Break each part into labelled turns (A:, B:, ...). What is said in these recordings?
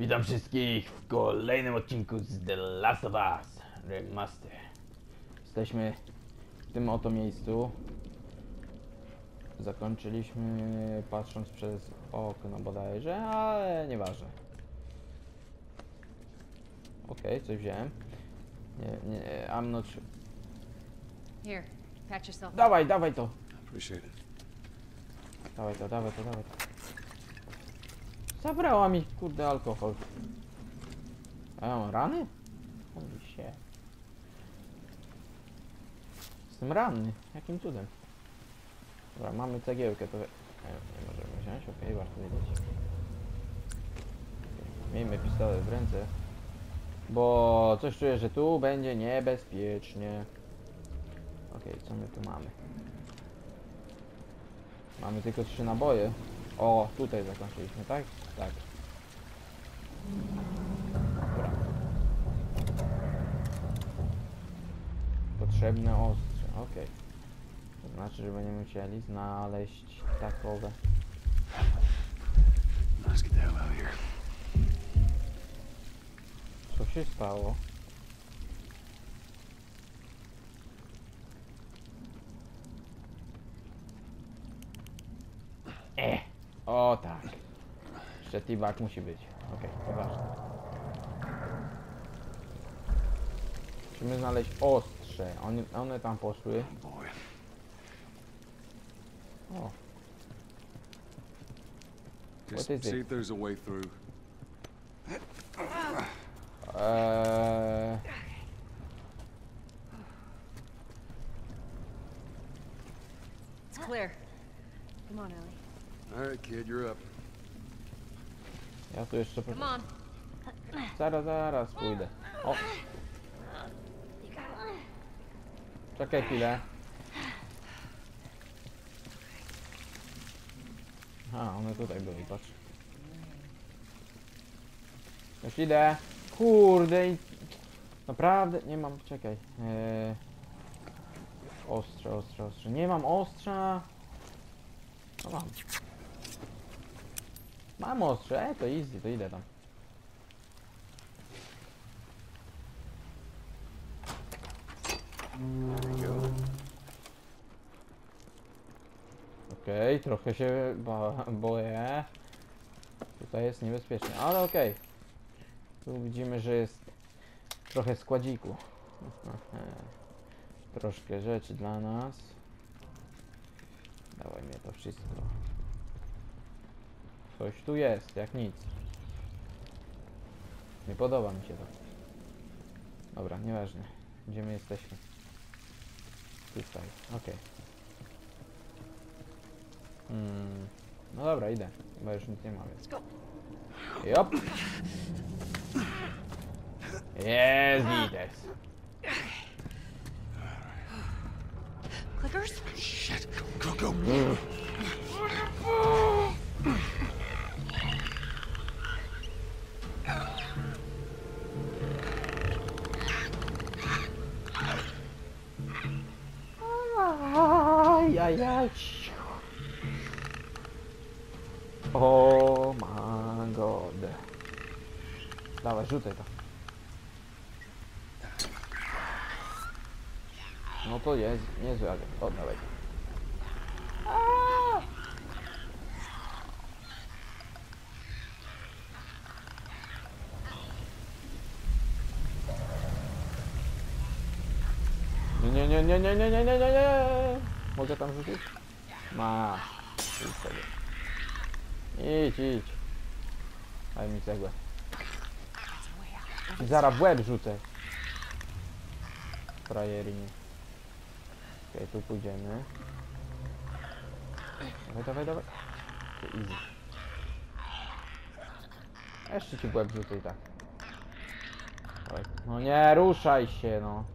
A: Witam wszystkich w kolejnym odcinku z The Last of Us Remaster. Jesteśmy w tym oto miejscu. Zakończyliśmy patrząc przez okno bodajże, ale nieważne. Okej, coś wziąłem. Nie, I'm not sure.
B: Here, patch yourself.
A: Dawaj to!
C: Appreciate it.
A: Dawaj to. Zabrała mi, kurde, alkohol. A ja mam rany? Holy shit. Jestem ranny. Jakim cudem? Dobra, mamy cegiełkę, to... Nie możemy wziąć? Okej, warto wiedzieć. Miejmy pistolet w ręce. Bo coś czuję, że tu będzie niebezpiecznie. Okej, co my tu mamy? Mamy tylko 3 naboje. O, tutaj zakończyliśmy, tak? Tak. Dobra. Potrzebne ostrze, okej. To znaczy, że będziemy musieli znaleźć takowe.
C: Let's get the hell out of here.
A: Co się stało? O tak. Jeszcze T-Bag musi być. Okej, poważnie. Musimy znaleźć ostrze. One tam poszły.
C: Boy.
A: O.
C: Just
A: What is
C: see
A: it?
C: if there's a way through.
B: It's clear. Come on, Ellie.
C: All right, kid, you're up.
A: Ja tu jeszcze...
B: Come on.
A: Zaraz pójdę. O! Czekaj chwilę. Aha, one tutaj były, patrz. Już idę. Kurde i... Naprawdę nie mam... Czekaj. Ostrze. Nie mam ostrza. No mam. Mam ostrze, to easy, to idę tam.
C: There we go.
A: Okej, trochę się boję. Tutaj jest niebezpiecznie, ale okej. Tu widzimy, że jest trochę składziku. Troszkę rzeczy dla nas. Dawaj mnie to wszystko. Coś tu jest, jak nic. Nie podoba mi się to. Dobra, nieważne. Gdzie my jesteśmy? Tutaj, okej. No dobra, idę. Chyba już nic nie mamy. Jop! Jest gites.
B: Clickers?
C: Shit. Go.
A: Ajajaj. Oh my god. Dawaj, rzucaj to. No to jest niezły agent. O, dawaj. Nie. Mogę tam rzucić? Masz. Idź sobie. Idź. Daj mi cegłę. I zaraz w łeb rzucę. Frajerini. Okej, tu pójdziemy. Dawaj. To easy. Jeszcze ci w łeb rzucę i tak. Dawaj. No nie, ruszaj się, no.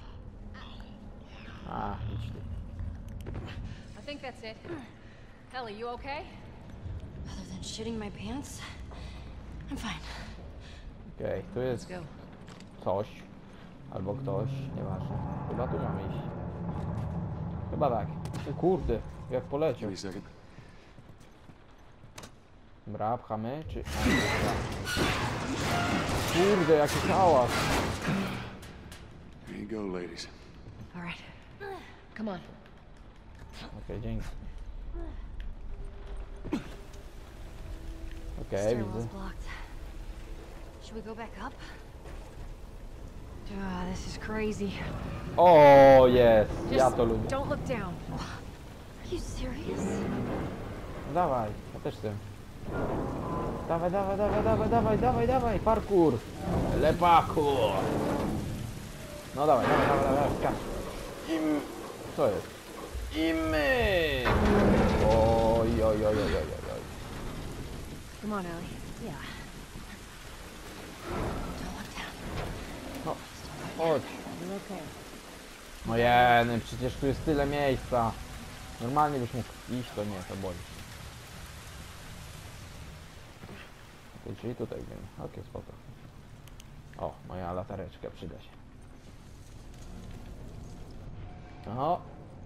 A: A, idź ty.
B: I think that's it. Ellie, you okay?
D: Other than shitting my pants, I'm fine.
A: Okej, tu jest
B: Let's go.
A: coś. Albo ktoś, nieważne. Chyba tu mamy iść. Chyba tak. O kurde, jak
C: Give
A: poleciał.
C: me a second.
A: Dobra, pchamy, czy... A, dobra. Kurde, jaki hałas.
C: Here you go, ladies.
B: All right. Come on.
A: Okej, dzięki. Okej,
D: Stairwell's
A: widzę.
D: blocked. Should we go back up? This is crazy.
A: O, jest! Ja
B: Just
A: to lubię.
B: don't look down.
D: Are you serious?
A: Dawaj, ja też chcę. Dawaj, dawaj, dawaj, dawaj, dawaj, dawaj, dawaj, parkour! Lepaku! No dawaj, dawaj, dawaj, dawaj, skacz. Co jest? I my! Oj, oj, oj, oj, oj, oj.
B: Come on, Ellie.
D: Yeah. Don't look down.
A: No, chodź.
B: You're okay.
A: No jeny, przecież tu jest tyle miejsca. Normalnie byś mógł iść, to nie, to boli. Okej, czyli tutaj idziemy. Okej, spoko. O, moja latareczka przyda się. O!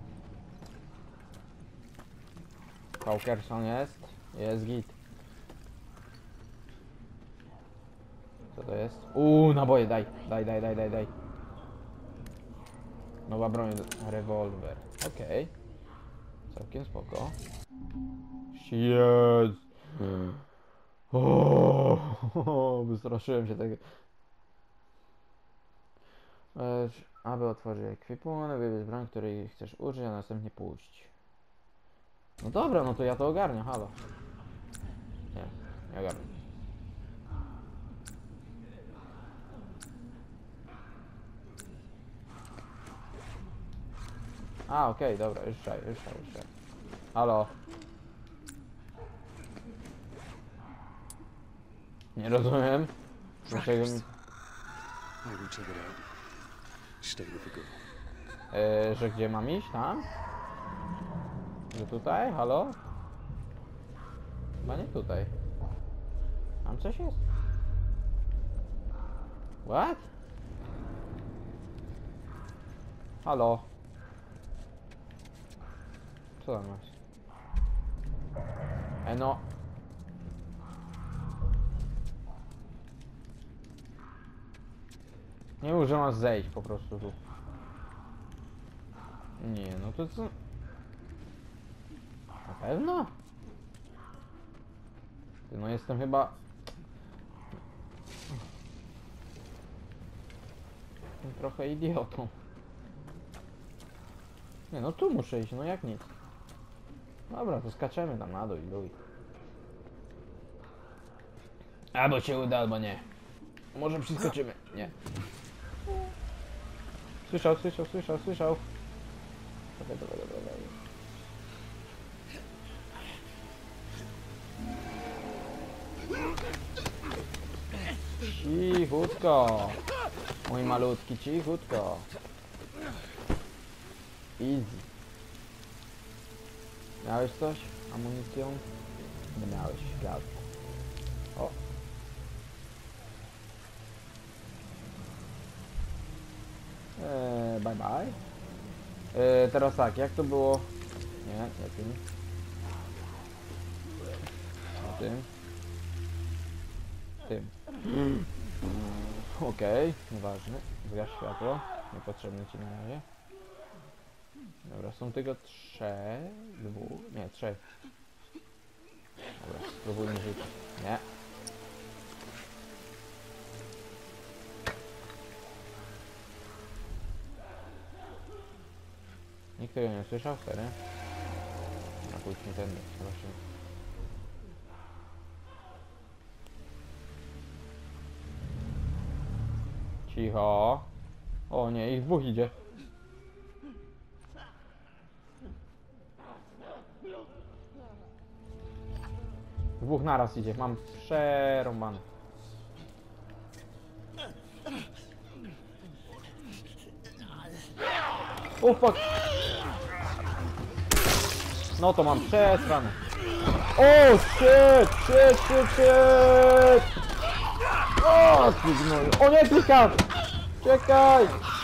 A: Paukerson jest. Jest git. Co to jest? Naboje, daj. Daj, daj, daj, daj, daj. Nowa broń, rewolwer. Okej. Całkiem spoko. Jest. O, wystraszyłem się tego. Aby otworzyć ekwipunek, wybierz broń, której chcesz użyć, a następnie puść. No dobra, no to ja to ogarnię, halo. Nie, nie ogarnię. A, okej, dobra, już czaj. Halo. Nie rozumiem. Dlaczego mi...
C: Maybe check it out. Stay with the girl.
A: że gdzie mam iść? Tam? Że tutaj? Halo? Chyba nie tutaj. Tam coś jest? What? Halo? Co tam masz? No. Nie mów, że masz zejść po prostu tu. Nie, no to co? Na pewno? Ty, no jestem chyba... Jestem trochę idiotą. Nie, no tu muszę iść, no jak nic. Dobra, to skaczemy tam na dół i luj. Albo się uda, albo nie. Może przeskoczymy. Nie. Słyszał. Dawaj. Cichutko. Mój malutki, cichutko. Easy. Miałeś coś? Amunicję? Nie miałeś, gaz. O. Bye bye. Teraz tak, jak to było? Nie tym. Tym. Okej, nieważne. Zgasz światło. Niepotrzebne ci na razie. Dobra, są tylko trzech. Dobra, spróbujmy żyć. Nie. Nikt tego nie słyszał? Serio? A pójdźmy tędy, proszę. Cicho. O nie, ich dwóch idzie. Dwóch naraz idzie, mam przerąbane. O fuck! No to mam przesrane. O shit! O ty gnoju. O nie, klikam! Czekaj!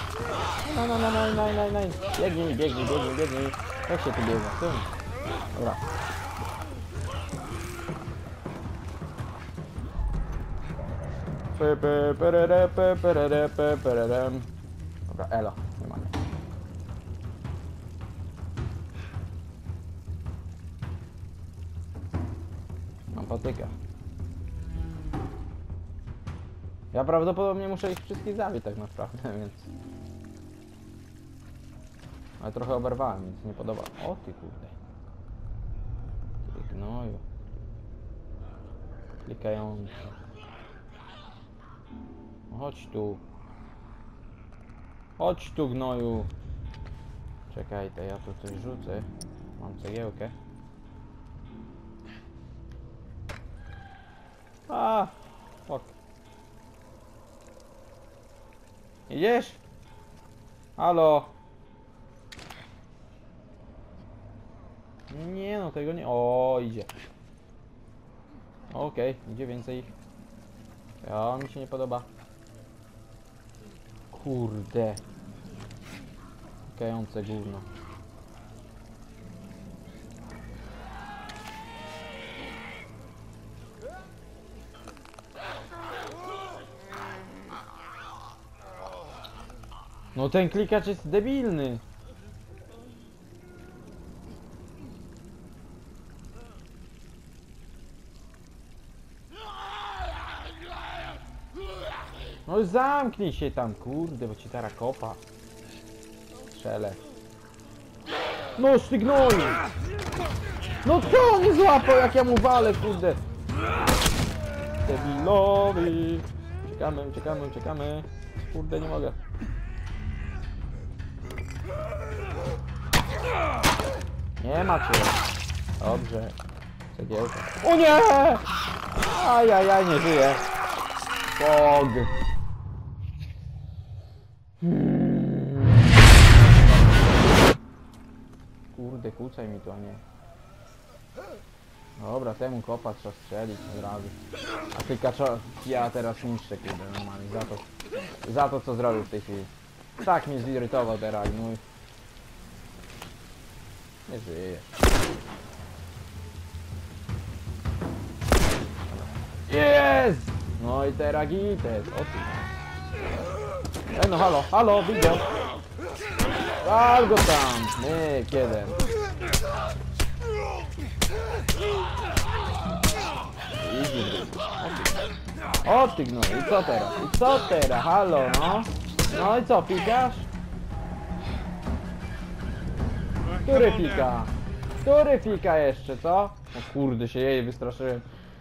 A: Naj. Biegnij. Jak się tu biega? Tym. Dobra. Dobra, elo, nie ma. Mam patyka. Ja prawdopodobnie muszę ich wszystkich zabić tak naprawdę, więc... Ale trochę oberwałem, więc nie podoba. O ty kurde. Ty gnoju. Klikający. Chodź tu. Chodź tu gnoju. Czekaj, to ja tu coś rzucę. Mam cegiełkę. A, fuck. Idziesz? Halo? Nie no, tego nie... O, idzie. Okej, idzie więcej ich. Ja, mi się nie podoba. Kurde. Kające gówno. No ten klikacz jest debilny. No zamknij się tam, kurde, bo ci teraz kopa. Strzelę. No stygnął! No co on nie złapał, jak ja mu walę, kurde. Debilowi. Uciekamy, uciekamy, uciekamy. Kurde, nie mogę. Nie macie. Dobrze. Cegiełka. O nie! Ajajaj, nie żyje. Fog. Kurde, kucaj mi to, a nie. Dobra, temu kopa trzeba strzelić od razu. A klikacza ja teraz niszczę, kurde, normalnie. Za to co zrobił w tej chwili. Tak mnie zirytował teraz, mój. Nie żyje. Jest! No i teraz gites. O ty. No halo, halo, widzę. Wal go tam. Myk, jeden. O ty gnoj, i co teraz? I co teraz? Halo, no? No i co, pikasz? Który pika? Który pika jeszcze, co? O kurde, się jej wystraszyłem.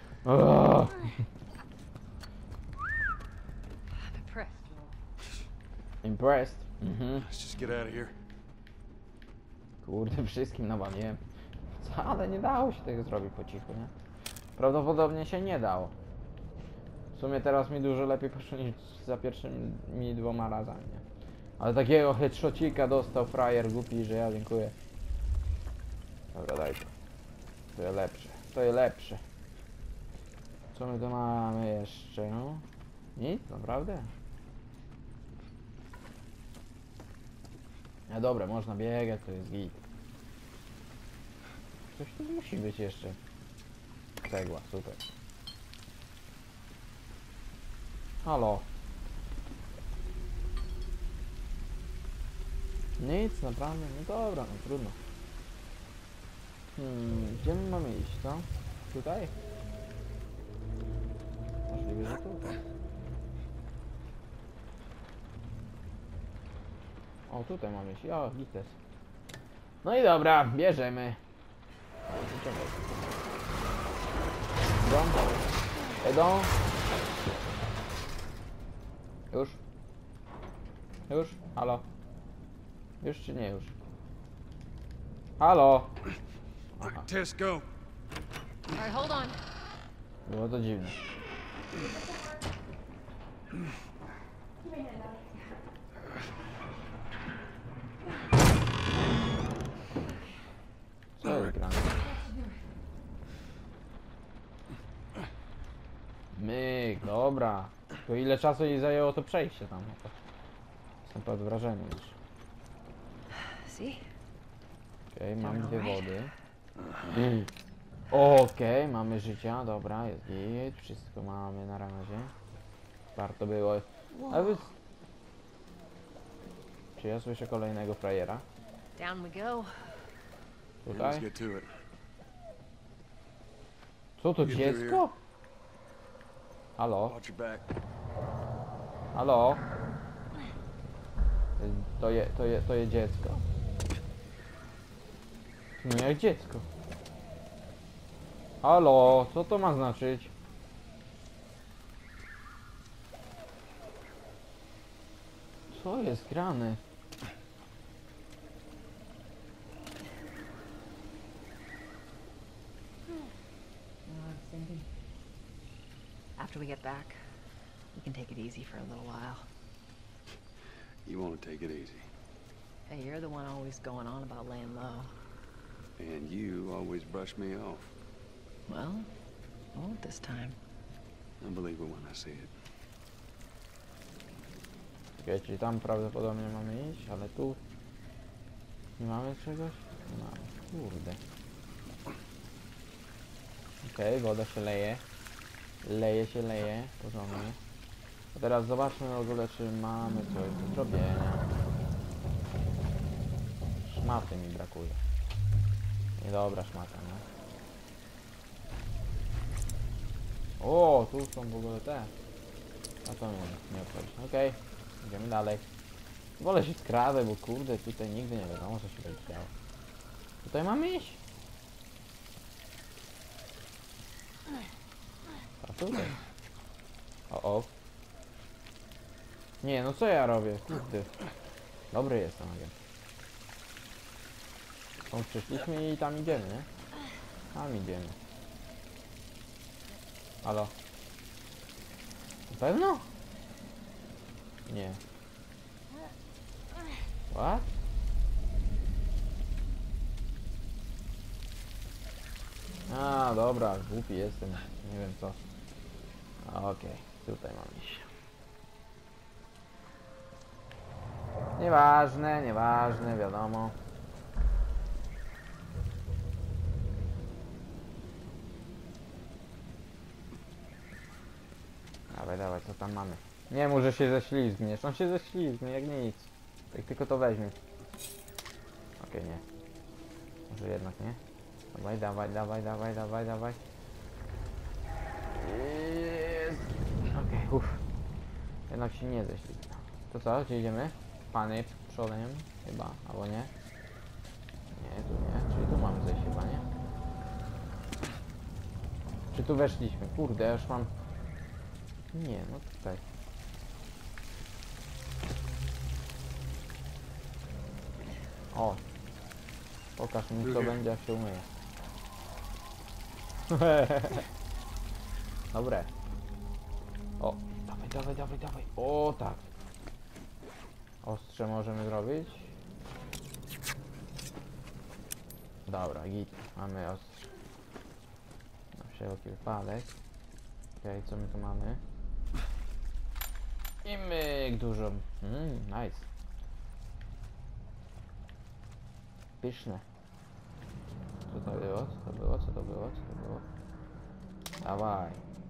A: Impressed.
C: Let's just get out of here.
A: Kurde, wszystkim nawaliłem. Co? Ale nie dało się tego zrobić po cichu, nie? Prawdopodobnie się nie dało. W sumie teraz mi dużo lepiej poszło niż za pierwszymi 2 razami, nie? Ale takiego headshotcika dostał frajer głupi, że ja dziękuję. Dobra, daj to. To jest lepsze. To jest lepsze. Co my tu mamy jeszcze, no? Nic? Naprawdę? No dobra, można biegać, to jest git. Coś tu musi być jeszcze. Cegła, super. Halo. Nic, naprawdę? No dobra, no trudno. Gdzie my mamy iść, co? Tutaj? Możliwe, że tutaj. O, tutaj mamy iść. O, gites. No i dobra, bierzemy. Idą? Już? Już? Halo? Już czy nie już? Halo?
C: All right, Tess, go.
B: All right, hold on.
A: Było to dziwne. Co jest grane? Myk, dobra. To ile czasu jej zajęło to przejście tam? Jestem pod wrażeniem już.
D: See?
A: Okej, mam 2 wody. Okej, mamy życia, dobra, jest git, wszystko mamy na razie. Warto było. A wy... Czy ja słyszę kolejnego frajera?
B: Down we go.
C: Yeah, let's
A: Tutaj?
C: get to it.
A: Co to,
C: Get through
A: dziecko? Halo?
C: Watch your back.
A: Halo? To je dziecko. Nie jak dziecko. Halo? Co to ma znaczyć? Co jest grane?
B: After we get back, we can take it easy for a little while.
C: You want to take it easy.
B: Hey, you're the one always going on about laying low.
C: And you always brush me off.
B: Well, I won't this time.
C: I believe it when I see it.
A: Okej, czyli tam prawdopodobnie mamy iść, ale tu... Nie mamy czegoś? Nie mamy. Kurde. Okej, woda się leje. Leje porządnie. A teraz zobaczmy w ogóle, czy mamy coś do zrobienia. Szmaty mi brakuje. Niedobra szmata, no. O, tu są w ogóle te. A to nie obchodzi. Okej, idziemy dalej. Wolę się skradę, bo kurde, tutaj nigdy nie wiadomo, co się będzie działo. Tutaj mamy iść. A tutaj. O. Nie, no co ja robię? Kurde. Dobry jestem, agent. Tam przyszliśmy i tam idziemy, nie? Tam idziemy. Halo? Na pewno? Nie. What? A, dobra, głupi jestem. Nie wiem co. Okej, tutaj mam iść. Nieważne, wiadomo. Dawaj, co tam mamy? Nie mów, że się ześlizgniesz. On się ześlizgnie, jak nic. Jak tylko to weźmie. Okej, nie. Może jednak nie? Dawaj. Jest. Okej, uff. Jednak się nie ześlizgnął. To co? Gdzie idziemy? Pany przodem? Chyba, albo nie? Nie, tu nie. Czyli tu mamy zejść chyba, nie? Czy tu weszliśmy? Kurde, ja już mam... Nie, no tutaj. O! Pokaż mi, co będzie, jak się umyje. Dobre. O, dawaj. O, tak. Ostrze możemy zrobić. Dobra, git. Mamy ostrze. Na wszelki wypadek. Okej, co my tu mamy? I myk dużo. Nice. Pyszne. Co to było? Dawaj.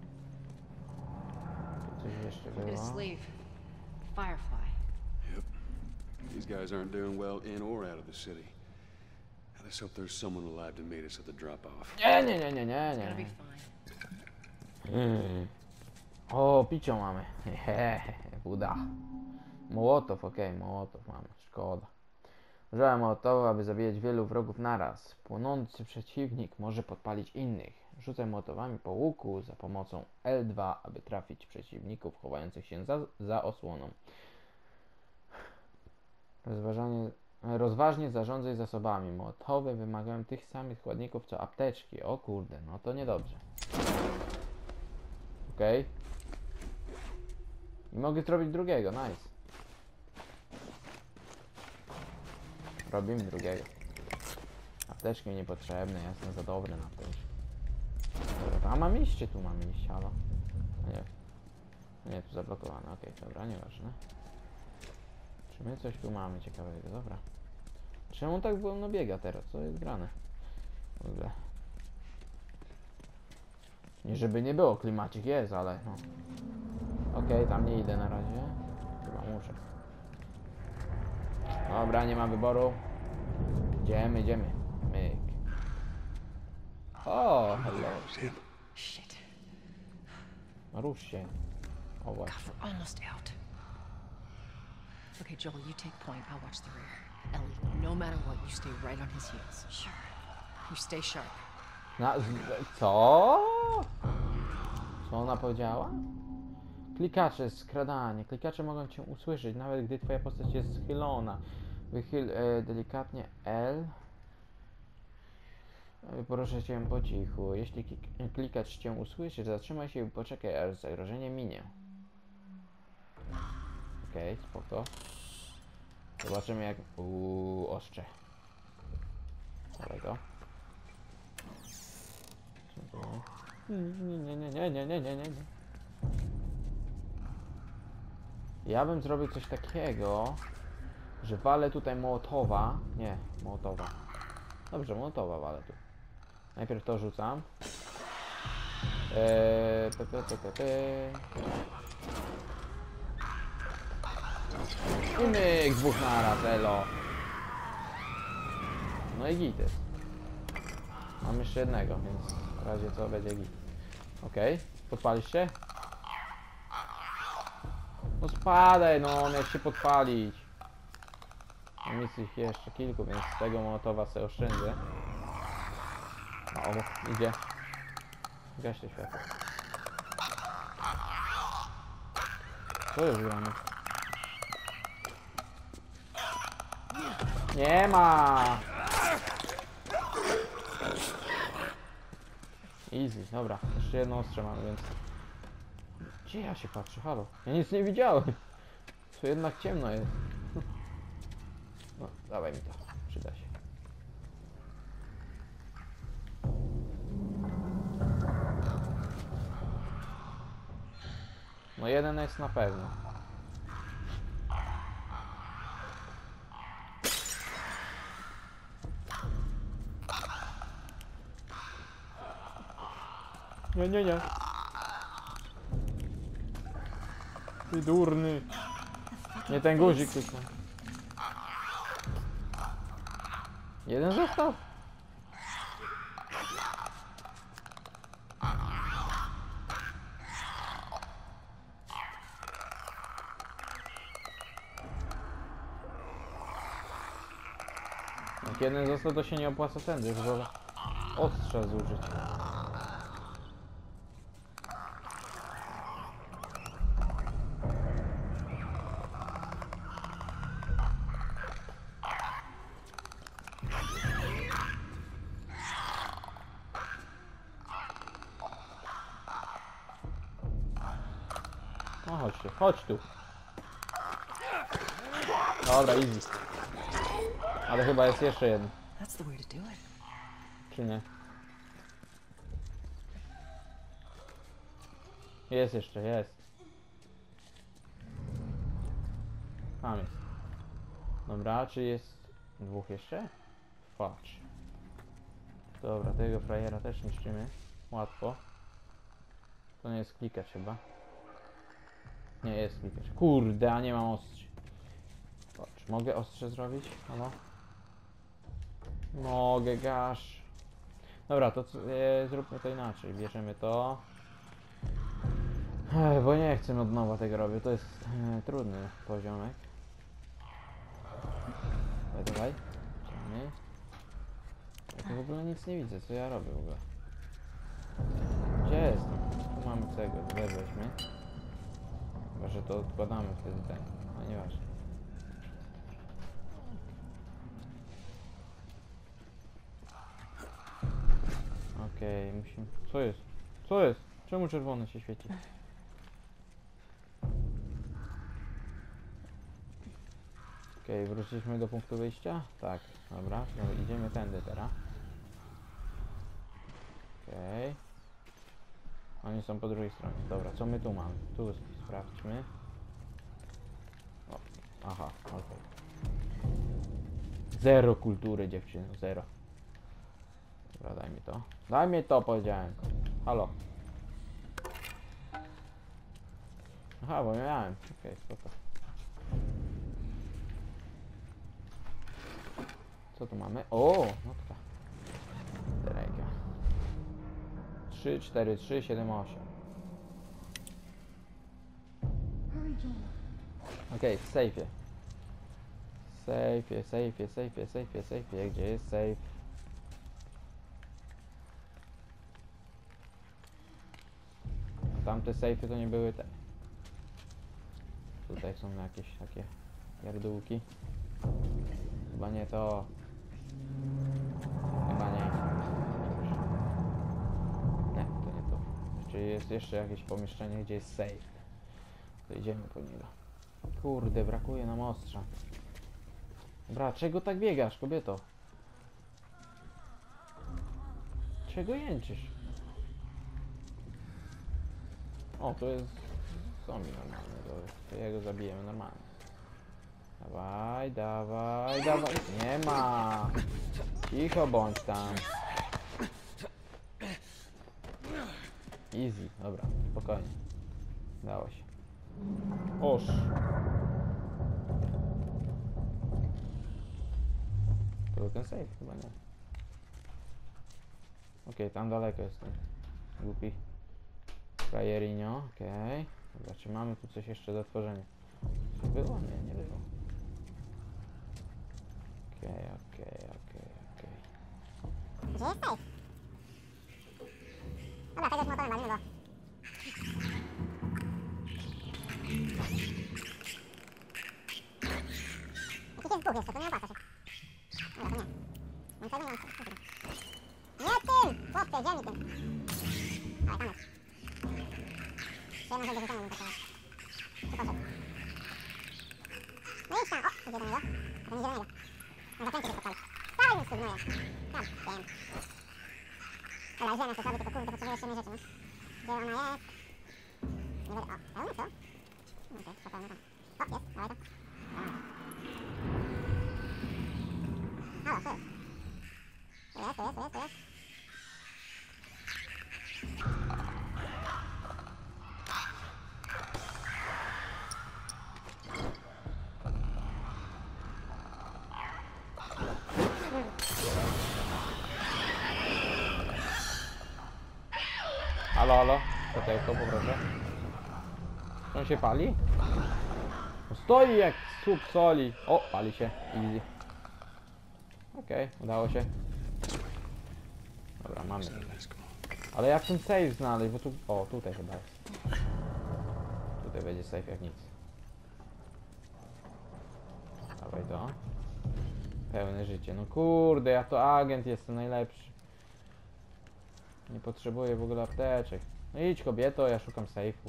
A: Tu coś jeszcze
B: Look at his
A: było.
B: sleeve. Firefly.
C: Yep. These guys aren't doing well in or out of the city. Let's hope there's someone alive to meet us at the drop-off.
A: Nie.
B: It's gonna be fine.
A: O, picio mamy. Uda. Mołotow, Mołotow mamy. Szkoda. Użyłem Mołotowa, aby zabijać wielu wrogów naraz. Płonący przeciwnik może podpalić innych. Rzucaj Mołotowami po łuku za pomocą L2, aby trafić przeciwników chowających się za osłoną. Rozważnie zarządzaj zasobami. Mołotowy wymagają tych samych składników co apteczki. O kurde, no to niedobrze. Okej. I mogę zrobić drugiego, nice. Robimy drugiego. Apteczki mi niepotrzebne, ja jestem za dobry na apteczki. Dobra, a mam iść, czy tu mamy iść, halo? No nie, tu zablokowane, okej, dobra, nieważne. Czy my coś tu mamy ciekawego, dobra. Czemu tak wolno biega teraz, co jest grane? W ogóle. Nie żeby nie było, klimacik jest, ale no. Okej, tam nie idę na razie. Chyba muszę. Dobra, nie ma wyboru. Idziemy, idziemy. Myk. O, hello.
B: Shit.
A: Rusz się. O
B: God,
A: właśnie.
B: we're almost out. Okay, Joel, you take point. I'll watch the rear. Ellie, no matter what, you stay right on his heels.
D: Sure.
B: You stay sharp.
A: Co? Co ona powiedziała? Klikacze, skradanie. Klikacze mogą cię usłyszeć, nawet gdy twoja postać jest schylona. Wychyl delikatnie L. Proszę cię po cichu. Jeśli klikacz cię usłyszy, zatrzymaj się i poczekaj, aż zagrożenie minie. Okej, spoko. Zobaczymy jak... ostrze. Dawaj to. Nie. Ja bym zrobił coś takiego, że walę tutaj Mołotowa. Nie, Mołotowa. Dobrze, Mołotowa walę tu. Najpierw to rzucam. I myk, dwóch naraz, elo. No i git jest. Mam jeszcze jednego, więc w razie co będzie git. Okej, podpalisz się? No spadaj, no miałeś się podpalić. Mam ich jeszcze kilku, więc z tego Mołotowa sobie oszczędzę. O, idzie. Gaś te światło. Co jest grane? Nie ma! Easy, dobra. Jeszcze jedno ostrze mamy, więc... Gdzie ja się patrzę? Halo? Ja nic nie widziałem. To jednak ciemno jest. No, dawaj mi to. Przyda się. No jeden jest na pewno. Nie. Ty durny. Nie ten guzik tylko. Jeden został? Jak jeden został, to się nie opłaca tędy, już wolę ostrza zużyć. No chodź tu. Dobra, easy. Ale chyba jest jeszcze jeden.
B: That's the way to do it.
A: Czy nie? Jest jeszcze, jest. Tam jest. Dobra, czy jest dwóch jeszcze? Patrz. Dobra, tego frajera też niszczymy. Łatwo. To nie jest klikacz chyba. Nie jest klikacz. Kurde, a nie mam ostrzy. Patrz, mogę ostrze zrobić? Halo? Mogę, gasz. Dobra, to zróbmy to inaczej. Bierzemy to. Bo nie chcę od nowa tego robić. To jest trudny poziomek. Dawaj. Ja w ogóle nic nie widzę. Co ja robię w ogóle? Gdzie jest? Tu mamy tego. Weźmy. Chyba, że to odkładamy wtedy ten. No nieważne. Okej, musimy... Co jest? Co jest? Czemu czerwony się świeci? Okej, wróciliśmy do punktu wyjścia? Tak, dobra, no, idziemy tędy teraz. Okej. Oni są po drugiej stronie. Dobra, co my tu mamy? Tu sprawdźmy. O, aha, okej. Zero kultury, dziewczyny, zero. Dobra, daj mi to. Daj mi to, powiedziałem. Halo. Aha, bo miałem. Okej, spoko. Co tu mamy? O, notka. Terejka. 3, 4, 3, 7, 8. Okej, w sejfie. Sejfie, sejfie, sejfie, sejfie, sejfie. Gdzie jest sejf? Tamte sejfy to nie były te. Tutaj są jakieś takie pierdółki. Chyba nie to. Chyba nie. Nie, to nie to. Czyli jest jeszcze jakieś pomieszczenie, gdzie jest safe. To idziemy po niego. Kurde, brakuje nam ostrza. Dobra, czego tak biegasz, kobieto? Czego jęczysz? O, to jest zombie normalny, to jego zabijemy normalnie. Dawaj, dawaj, dawaj. Nie ma. Cicho bądź tam. Easy, dobra, spokojnie. Dało się. Oż. To był ten safe? Chyba nie. Okej, tam daleko jest ten głupi frajerinio. Okej. Dobra, czy mamy tu coś jeszcze do otworzenia? Coś było? Nie, nie było. Okej.
E: Gdzie jest safe? Dobra, tego z motorem walimy go. Jakiś jest buch jeszcze, to nie opłaca się. Dobra, to nie. Mam tego, nie mam tego. Nie tym! Chłopcze, ziemi tym. Ale tam jest. Ja może do rzucenia nie potrzeba. Tu poszedł. No idź tam, o! Idzie do niego. A to nie zielonego. Na zakręcie się spotkali. Dawaj mi studnuje. Tam, wiem. Dobra, ziemia sobie, tylko kurde, potrzebuję jeszcze rzeczy, no. Gdzie ona jest? Nie będę... O, pełno co? Okej, to pełno tam. O, jest, dawaj to. Halo, co jest? Tu jest.
A: Halo, halo. Potełko, poproszę. Czy on się pali? No stoi jak słup soli. O, pali się. Easy. Okej, udało się. Dobra, mamy. Ale jak ten safe znaleźć? Bo tu... O, tutaj chyba jest. Tutaj będzie safe jak nic. Dawaj to. Pełne życie. No kurde, ja to agent jestem najlepszy. Nie potrzebuję w ogóle apteczek. No idź kobieto, ja szukam sejfu.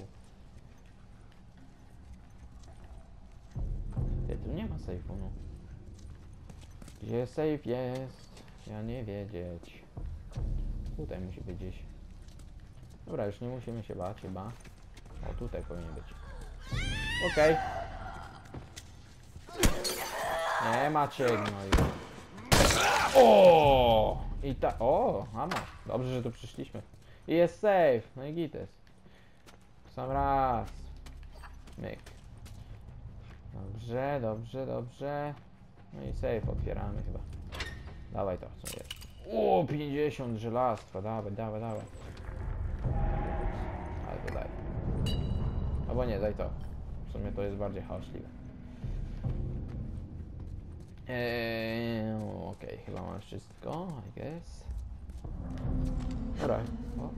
A: Ty, tu nie ma sejfu, no. Gdzie sejf jest? Ja nie wiedzieć. Tutaj musi być gdzieś. Dobra, już nie musimy się bać chyba. O, tutaj powinien być. Okej. Nie macie, no i... O! I ta... O! Mamo. Dobrze, że tu przyszliśmy. I jest safe. No i gites. Sam raz. Myk. Dobrze. No i safe otwieramy chyba. Dawaj to, co jest. O, 50 żelastwa. Dawaj. Daj. Albo nie, daj to. W sumie to jest bardziej hałaśliwe. Okej, chyba mam wszystko, I guess. Dobra. O.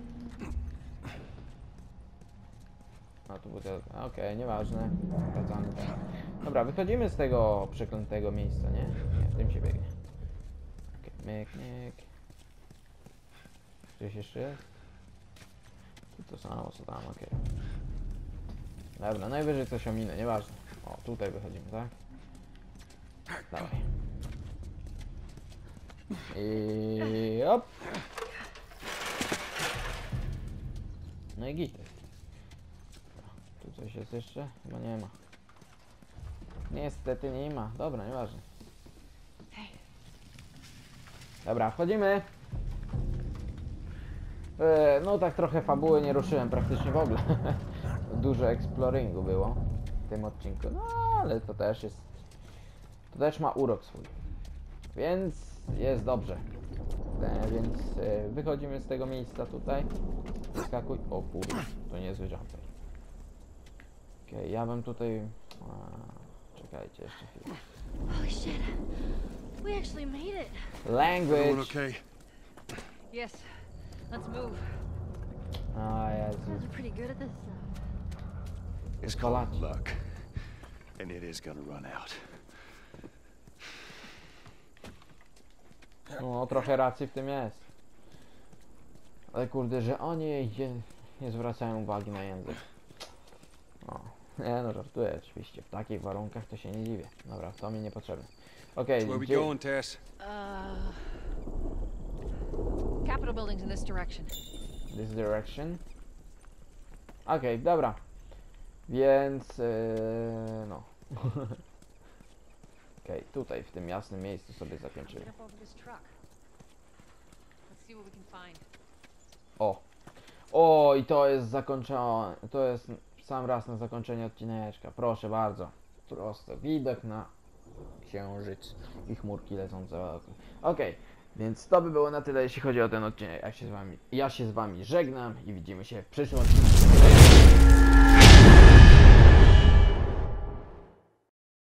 A: A tu butelka. Okej, nieważne. Wracamy tam. Dobra, wychodzimy z tego przeklętego miejsca, nie? Nie, w tym się biegnie. Okej, myk. Gdzieś jeszcze jest? Tu to samo, co tam, okej. Dobra, najwyżej coś ominę, nieważne. O, tutaj wychodzimy, tak? Dawaj. I op. No i git. Tu coś jest jeszcze? Chyba nie ma. Niestety nie ma. Dobra, nieważne. Dobra, wchodzimy. No tak trochę fabuły nie ruszyłem praktycznie w ogóle. dużo exploringu było w tym odcinku, no ale to też jest, to też ma urok swój, więc jest dobrze. Więc wychodzimy z tego miejsca tutaj, wyskakuj, o kurde, to niezły jumper. Okej, ja bym tutaj, czekajcie jeszcze chwilę.
D: Holy shit. We actually made it.
C: Everyone
A: Language!
C: okay?
B: Yes. Let's move.
A: A
D: You
A: Jezu,
D: guys are pretty good at this stuff.
C: It's
A: Kolacz.
C: called luck. And it is gonna run out.
A: no trochę racji w tym jest. Ale kurde, że oni nie zwracają uwagi na język. No, nie no, żartuję oczywiście, w takich warunkach to się nie dziwię. Dobra, to mi niepotrzebne. Okej,
C: Where we
A: gdzie-
C: going, Tess?
B: Capitol building's in this direction.
A: This direction. Okej, dobra. Więc no. Okej, tutaj w tym jasnym miejscu sobie zakończymy.
B: Get up over this truck. Let's see what we can find.
A: O! O, i to jest zakończone. To jest sam raz na zakończenie odcineczka. Proszę bardzo. Prosto. Widok na księżyc i chmurki lecące wokół. Okej, więc to by było na tyle, jeśli chodzi o ten odcinek. Ja się z wami żegnam i widzimy się w przyszłym odcinku.